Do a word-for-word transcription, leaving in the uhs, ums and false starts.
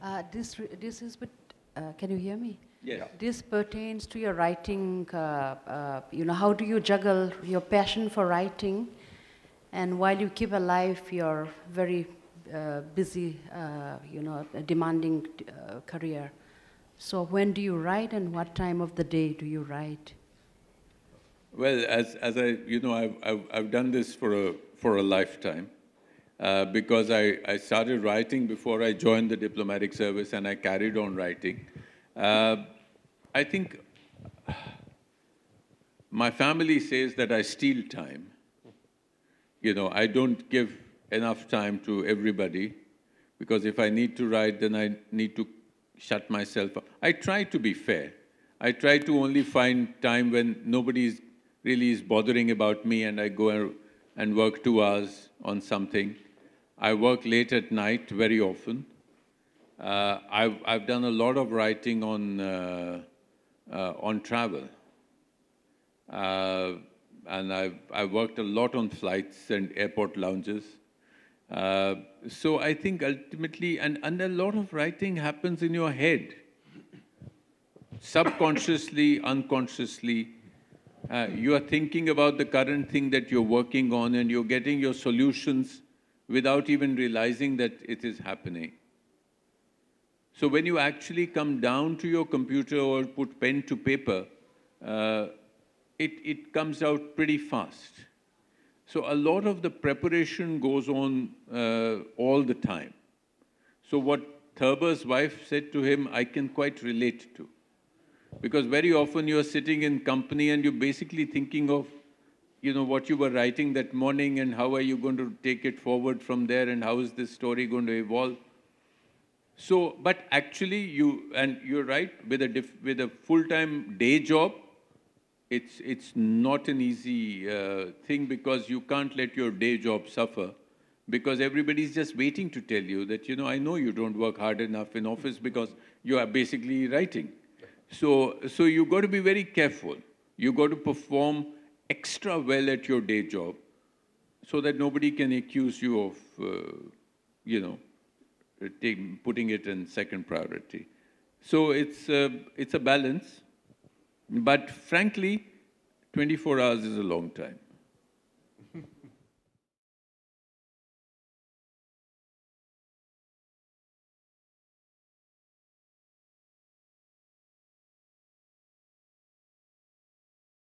Uh, this, re- this is, but uh, can you hear me? Yes. This pertains to your writing, uh, uh, you know, how do you juggle your passion for writing and while you keep alive your very uh, busy, uh, you know, demanding uh, career? So when do you write and what time of the day do you write? Well, as, as I, you know, I've, I've, I've done this for a, for a lifetime uh, because I, I started writing before I joined the diplomatic service and I carried on writing. Uh, I think my family says that I steal time. You know, I don't give enough time to everybody because if I need to write, then I need to shut myself up. I try to be fair. I try to only find time when nobody is really is bothering about me and I go and work two hours on something. I work late at night very often. Uh, I've, I've done a lot of writing on, uh, uh, on travel. Uh, and I've, I've worked a lot on flights and airport lounges. Uh, so I think ultimately, and, and a lot of writing happens in your head, subconsciously, unconsciously. Uh, you are thinking about the current thing that you're working on and you're getting your solutions without even realizing that it is happening. So when you actually come down to your computer or put pen to paper, uh, it, it comes out pretty fast. So a lot of the preparation goes on uh, all the time. So what Thurber's wife said to him, I can quite relate to. Because very often you're sitting in company and you're basically thinking of, you know, what you were writing that morning and how are you going to take it forward from there and how is this story going to evolve. So, but actually you, and you're right, with a, diff, with a full-time day job, it's, it's not an easy uh, thing because you can't let your day job suffer because everybody's just waiting to tell you that, you know, I know you don't work hard enough in office because you are basically writing. So, so you've got to be very careful. You've got to perform extra well at your day job so that nobody can accuse you of, uh, you know, take, putting it in second priority. So it's, uh, it's a balance. But frankly, twenty-four hours is a long time.